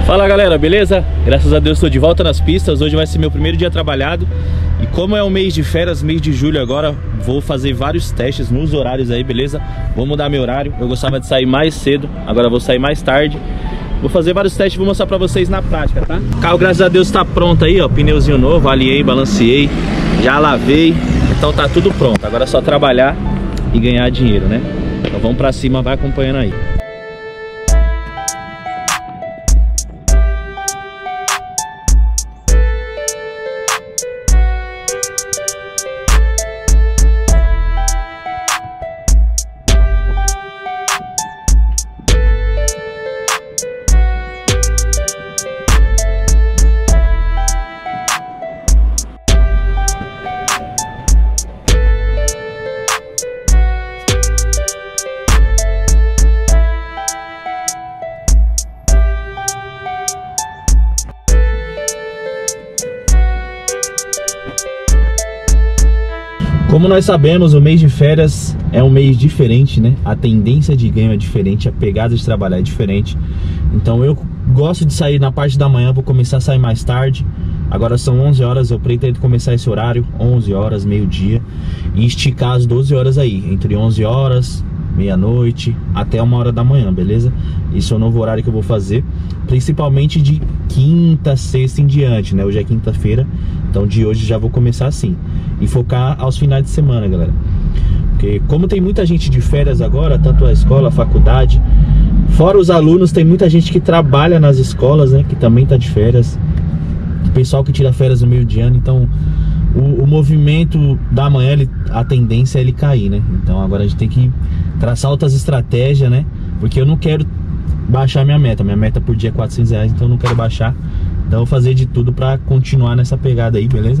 Fala galera, beleza? Graças a Deus estou de volta nas pistas. Hoje vai ser meu primeiro dia trabalhado. E como é um mês de férias, mês de julho agora, vou fazer vários testes nos horários aí, beleza? Vou mudar meu horário. Eu gostava de sair mais cedo, agora vou sair mais tarde. Vou fazer vários testes e vou mostrar pra vocês na prática, tá? O carro, graças a Deus, tá pronto aí, ó. Pneuzinho novo, alinhei, balanceei, já lavei. Então tá tudo pronto. Agora é só trabalhar e ganhar dinheiro, né? Então vamos pra cima, vai acompanhando aí. Como nós sabemos, o mês de férias é um mês diferente, né? A tendência de ganho é diferente, a pegada de trabalhar é diferente. Então eu gosto de sair na parte da manhã, vou começar a sair mais tarde. Agora são 11 horas, eu pretendo começar esse horário, 11 horas, meio-dia, e esticar as 12 horas aí, entre 11 horas, meia-noite, até 1 hora da manhã, beleza? Esse é o novo horário que eu vou fazer, principalmente de quinta, sexta em diante, né? Hoje é quinta-feira, então de hoje já vou começar assim. E focar aos finais de semana, galera. Porque como tem muita gente de férias agora, tanto a escola, a faculdade, fora os alunos, tem muita gente que trabalha nas escolas, né? Que também tá de férias. O pessoal que tira férias no meio de ano, então o movimento da manhã, a tendência é ele cair, né? Então agora a gente tem que traçar outras estratégias, né? Porque eu não quero baixar minha meta por dia é R$400, então eu não quero baixar. Então eu vou fazer de tudo pra continuar nessa pegada aí, beleza?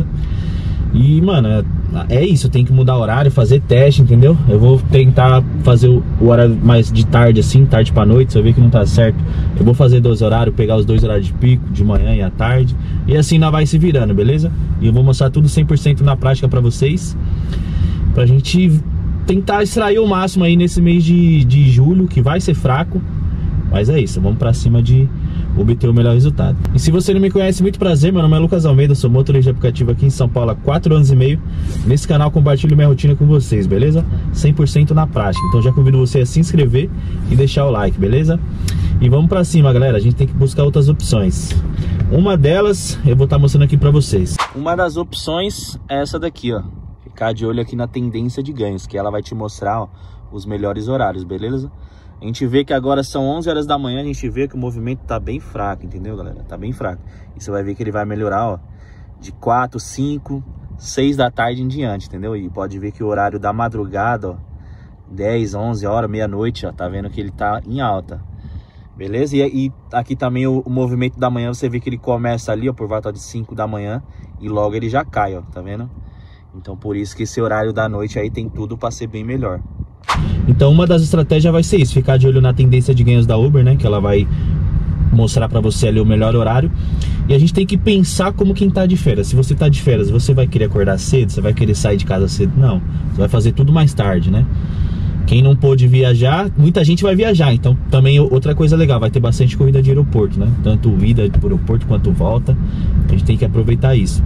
E, mano, é isso, tem que mudar o horário, fazer teste, entendeu? Eu vou tentar fazer o horário mais de tarde, assim, tarde pra noite. Se eu ver que não tá certo, eu vou fazer 2 horários, pegar os 2 horários de pico, de manhã e à tarde. E assim nós vai se virando, beleza? E eu vou mostrar tudo 100% na prática pra vocês, pra gente tentar extrair o máximo aí nesse mês de julho, que vai ser fraco. Mas é isso, vamos pra cima de obter o melhor resultado. E se você não me conhece, muito prazer, meu nome é Lucas Almeida, sou motorista de aplicativo aqui em São Paulo há 4 anos e meio. Nesse canal compartilho minha rotina com vocês, beleza? 100% na prática. Então já convido você a se inscrever e deixar o like, beleza? E vamos pra cima, galera, a gente tem que buscar outras opções. Uma delas eu vou estar mostrando aqui pra vocês. Uma das opções é essa daqui, ó. Ficar de olho aqui na tendência de ganhos, que ela vai te mostrar, ó, os melhores horários, beleza? A gente vê que agora são 11 horas da manhã, a gente vê que o movimento tá bem fraco, entendeu, galera? Tá bem fraco. E você vai ver que ele vai melhorar, ó, de 4, 5, 6 da tarde em diante, entendeu? E pode ver que o horário da madrugada, ó, 10, 11 horas, meia-noite, ó, tá vendo que ele tá em alta. Beleza? E aqui também o movimento da manhã, você vê que ele começa ali, ó, por volta de 5 da manhã e logo ele já cai, ó, tá vendo? Então por isso que esse horário da noite aí tem tudo pra ser bem melhor. Então uma das estratégias vai ser isso, ficar de olho na tendência de ganhos da Uber, né? Que ela vai mostrar pra você ali o melhor horário. E a gente tem que pensar como quem tá de férias. Se você tá de férias, você vai querer acordar cedo? Você vai querer sair de casa cedo? Não, você vai fazer tudo mais tarde, né? Quem não pôde viajar, muita gente vai viajar. Então também outra coisa legal, vai ter bastante corrida de aeroporto, né? Tanto ida pro aeroporto quanto volta. A gente tem que aproveitar isso.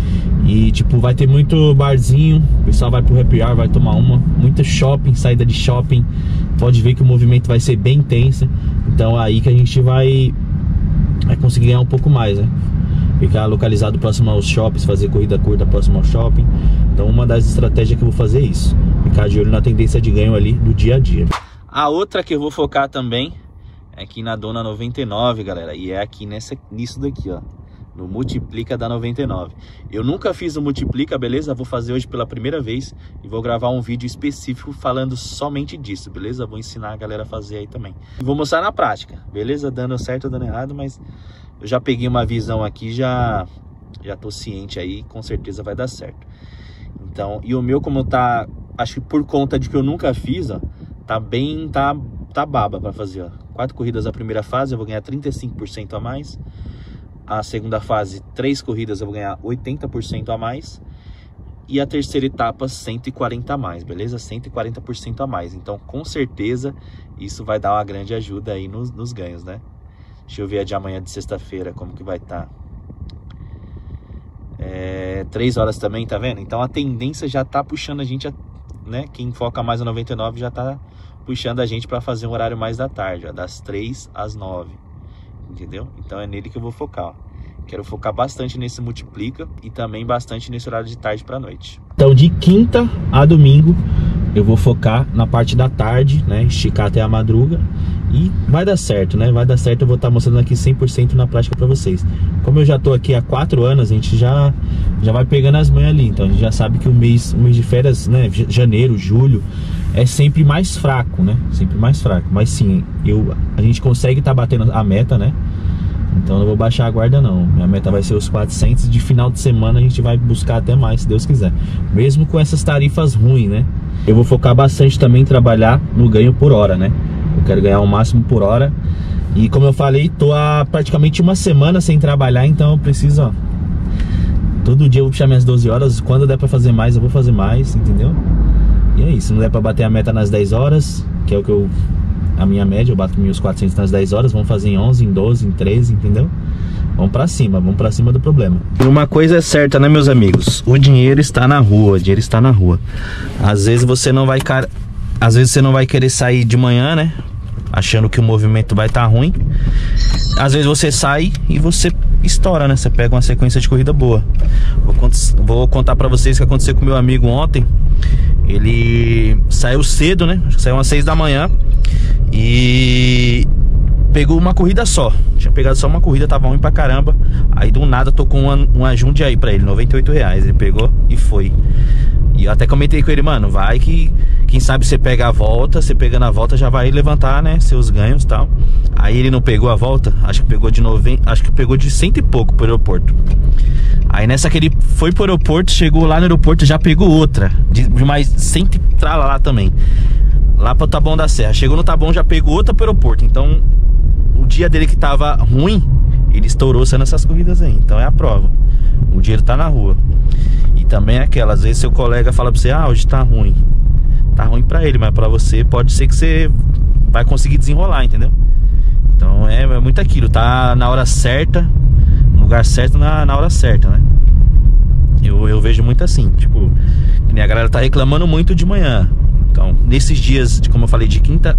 E tipo, vai ter muito barzinho, o pessoal vai pro happy hour, vai tomar uma. Muito shopping, saída de shopping. Pode ver que o movimento vai ser bem intenso. Então é aí que a gente vai conseguir ganhar um pouco mais, né? Ficar localizado próximo aos shoppings, fazer corrida curta próximo ao shopping. Então uma das estratégias que eu vou fazer é isso, ficar de olho na tendência de ganho ali do dia a dia. A outra que eu vou focar também é aqui na Dona 99, galera. E é aqui nisso daqui, ó, no Multiplica da 99. Eu nunca fiz o Multiplica, beleza? Vou fazer hoje pela primeira vez e vou gravar um vídeo específico falando somente disso, beleza? Vou ensinar a galera a fazer aí também. Vou mostrar na prática, beleza? Dando certo ou dando errado, mas eu já peguei uma visão aqui, já tô ciente aí, com certeza vai dar certo. Então, e o meu, como tá, acho que por conta de que eu nunca fiz, ó, tá baba pra fazer, ó. 4 corridas na primeira fase, eu vou ganhar 35% a mais. A segunda fase, 3 corridas, eu vou ganhar 80% a mais. E a terceira etapa, 140 a mais, beleza? 140% a mais. Então, com certeza, isso vai dar uma grande ajuda aí nos ganhos, né? Deixa eu ver a de amanhã de sexta-feira, como que vai estar. 3 horas também, tá vendo? Então a tendência já tá puxando a gente, né? Quem foca mais no 99 já tá puxando a gente para fazer um horário mais da tarde, ó, das 3 às 9. Entendeu? Então é nele que eu vou focar, ó. Quero focar bastante nesse multiplica e também bastante nesse horário de tarde para noite. Então de quinta a domingo eu vou focar na parte da tarde, né? Esticar até a madruga. E vai dar certo, né? Vai dar certo, eu vou estar mostrando aqui 100% na prática para vocês. Como eu já tô aqui há 4 anos, a gente já vai pegando as manhas ali. Então a gente já sabe que o mês de férias, né? Janeiro, julho, é sempre mais fraco, né? Sempre mais fraco. Mas sim, a gente consegue estar batendo a meta, né? Então não vou baixar a guarda não. Minha meta vai ser os 400. De final de semana a gente vai buscar até mais, se Deus quiser. Mesmo com essas tarifas ruins, né? Eu vou focar bastante também em trabalhar no ganho por hora, né? Eu quero ganhar o máximo por hora. E como eu falei, tô há praticamente uma semana sem trabalhar. Então eu preciso, ó, todo dia eu vou puxar minhas 12 horas. Quando der pra fazer mais, eu vou fazer mais, entendeu? E é isso, não der pra bater a meta nas 10 horas, que é o que a minha média, eu bato meus 400 nas 10 horas, vamos fazer em 11, em 12, em 13, entendeu? Vamos pra cima do problema. E uma coisa é certa, né, meus amigos? O dinheiro está na rua, o dinheiro está na rua. Às vezes você não vai querer sair de manhã, né? Achando que o movimento vai estar ruim. Às vezes você sai e você estoura, né? Você pega uma sequência de corrida boa. Vou contar pra vocês o que aconteceu com meu amigo ontem. Ele saiu cedo, né? Saiu às 6 da manhã e pegou uma corrida só. Tinha pegado só uma corrida, tava ruim pra caramba. Aí do nada tocou uma Jundiaí pra ele, R$98. Ele pegou e foi. E eu até comentei com ele, mano, vai que quem sabe você pega a volta, você pegando a volta já vai levantar, né, seus ganhos e tal. Aí ele não pegou a volta, acho que pegou de 90, acho que pegou de 100 e pouco pro aeroporto. Aí nessa que ele foi pro aeroporto, chegou lá no aeroporto, já pegou outra de mais 100 e trala lá também. Lá pro Taboão da Serra. Chegou no Taboão, já pegou outra pro aeroporto. Então o dia dele que tava ruim, ele estourou sendo essas corridas aí. Então é a prova, o dinheiro tá na rua. E também é aquela, às vezes seu colega fala pra você, ah, hoje tá ruim. Tá ruim pra ele, mas pra você pode ser que você vai conseguir desenrolar, entendeu? Então é muito aquilo, tá na hora certa, no lugar certo, na hora certa, né? Eu vejo muito assim, tipo, que nem a galera tá reclamando muito de manhã. Então, nesses dias, como eu falei, de quinta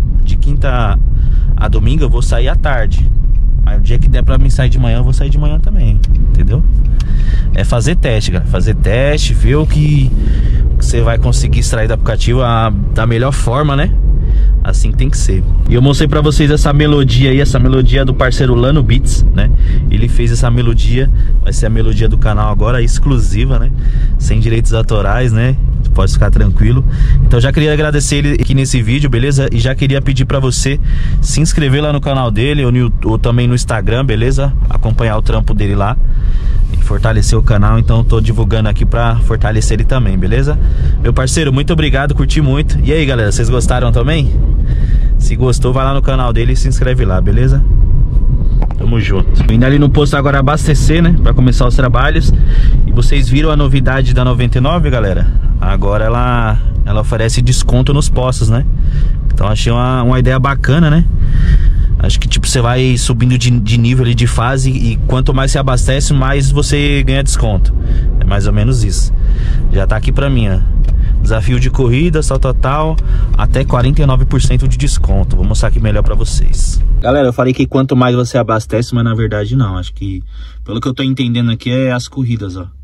a domingo eu vou sair à tarde. Aí o dia que der pra mim sair de manhã, eu vou sair de manhã também, entendeu? É fazer teste, cara. Fazer teste, ver o que você vai conseguir extrair do aplicativo da melhor forma, né? Assim que tem que ser. E eu mostrei pra vocês essa melodia aí, essa melodia do parceiro Lano Beats, né? Ele fez essa melodia, vai ser a melodia do canal agora, exclusiva, né? Sem direitos autorais, né? Pode ficar tranquilo. Então já queria agradecer ele aqui nesse vídeo, beleza? E já queria pedir pra você se inscrever lá no canal dele ou também no Instagram, beleza? Acompanhar o trampo dele lá e fortalecer o canal. Então tô divulgando aqui pra fortalecer ele também, beleza? Meu parceiro, muito obrigado, curti muito. E aí, galera, vocês gostaram também? Se gostou, vai lá no canal dele e se inscreve lá, beleza? Tamo junto. Indo ali no posto agora abastecer, né? Pra começar os trabalhos. E vocês viram a novidade da 99, galera? Agora ela oferece desconto nos postos, né? Então achei uma ideia bacana, né? Acho que tipo, você vai subindo de nível ali, de fase, e quanto mais você abastece, mais você ganha desconto. É mais ou menos isso. Já tá aqui pra mim, ó. Desafio de corrida, só total, até 49% de desconto. Vou mostrar aqui melhor pra vocês. Galera, eu falei que quanto mais você abastece, mas na verdade não. Acho que, pelo que eu tô entendendo aqui, é as corridas, ó.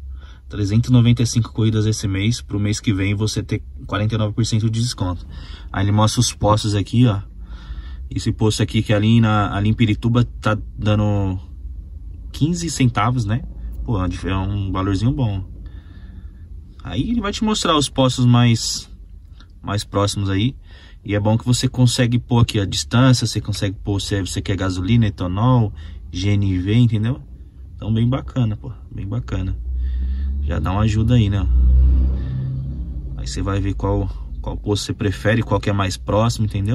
395 corridas esse mês. Pro mês que vem você ter 49% de desconto. Aí ele mostra os postos aqui, ó. Esse posto aqui que ali em Pirituba tá dando 15 centavos, né? Pô, é um valorzinho bom. Aí ele vai te mostrar os postos mais próximos aí. E é bom que você consegue pôr aqui a distância. Você consegue pôr se você quer gasolina, etanol, GNV, entendeu? Então bem bacana, pô. Bem bacana. Já dá uma ajuda aí, né? Aí você vai ver qual posto você prefere, qual que é mais próximo, entendeu?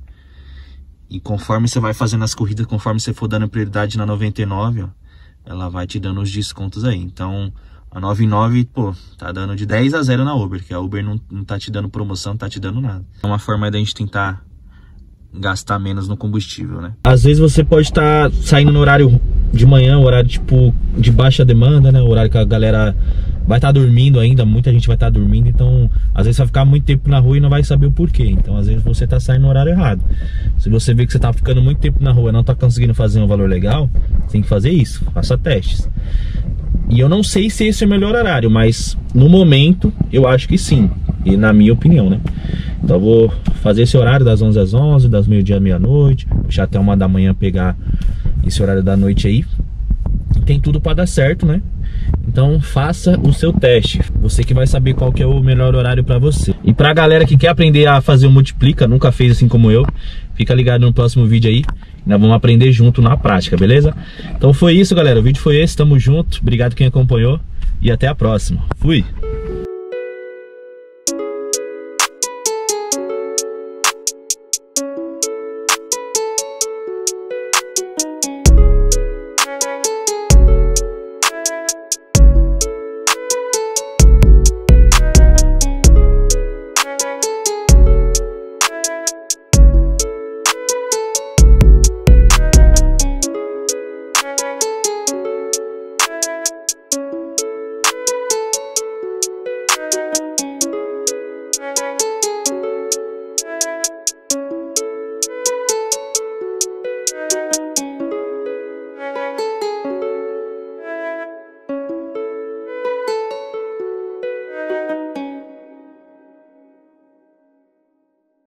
E conforme você vai fazendo as corridas, conforme você for dando prioridade na 99, ó, ela vai te dando os descontos aí. Então a 99, pô, tá dando de 10 a 0 na Uber, que a Uber não tá te dando promoção, não tá te dando nada. É uma forma da gente tentar gastar menos no combustível, né? Às vezes você pode estar saindo no horário de manhã, horário tipo de baixa demanda, né? O horário que a galera vai estar dormindo ainda, muita gente vai estar dormindo, então às vezes você vai ficar muito tempo na rua e não vai saber o porquê. Então às vezes você tá saindo no horário errado. Se você vê que você tá ficando muito tempo na rua e não tá conseguindo fazer um valor legal, você tem que fazer isso, faça testes. E eu não sei se esse é o melhor horário, mas no momento eu acho que sim, e na minha opinião, né? Então eu vou fazer esse horário das 11 às 11, das meio-dia à meia-noite, deixar até 1 da manhã pegar esse horário da noite aí. Tem tudo para dar certo, né? Então faça o seu teste, você que vai saber qual que é o melhor horário para você. E pra galera que quer aprender a fazer o multiplica, nunca fez assim como eu, fica ligado no próximo vídeo aí. Nós vamos aprender junto na prática, beleza? Então foi isso, galera, o vídeo foi esse, tamo junto. Obrigado quem acompanhou e até a próxima. Fui!